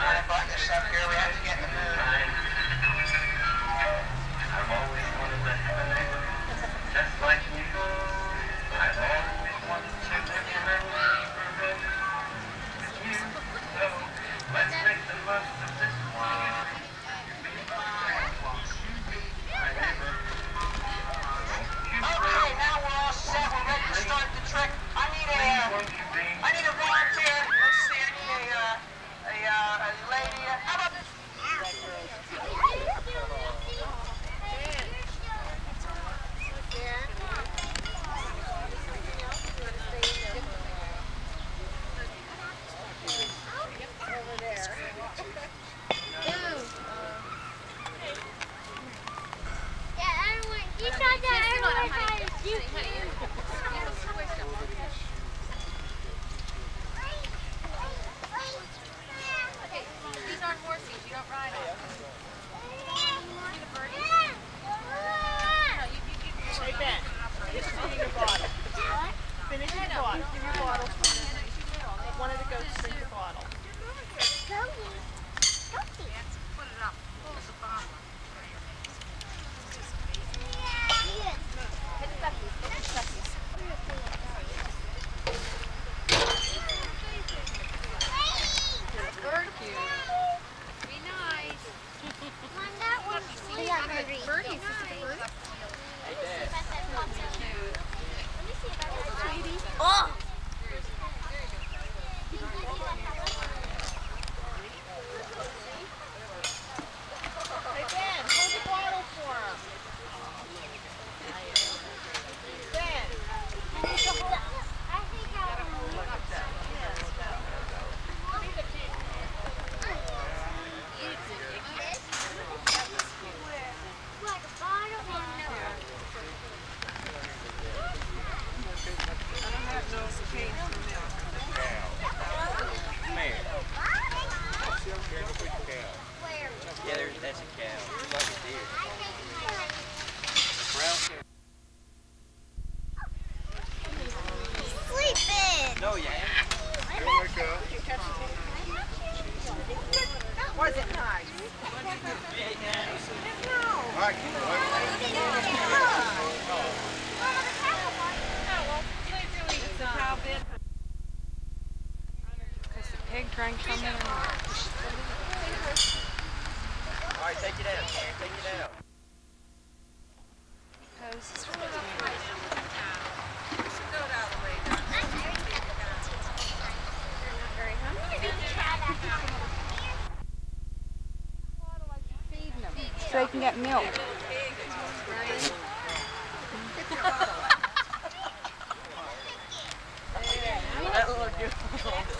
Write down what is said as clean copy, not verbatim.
I bought this up here. We have to get in the mood. I've always wanted to have a neighbor just like you. I've always wanted to make a neighborhood with you. So let's make the most of this one. My neighbor. Okay, now we're all set. We're ready to start the trick. I need a volunteer. Let's see. I need a lady. How about this? That's a cow. It's like a deer. Sleeping! No, yeah. Here we go. Was it nice? Mikey, Because the pig drank from it. All right, take it out. Take it out. Poses for so they can get milk. That looked good.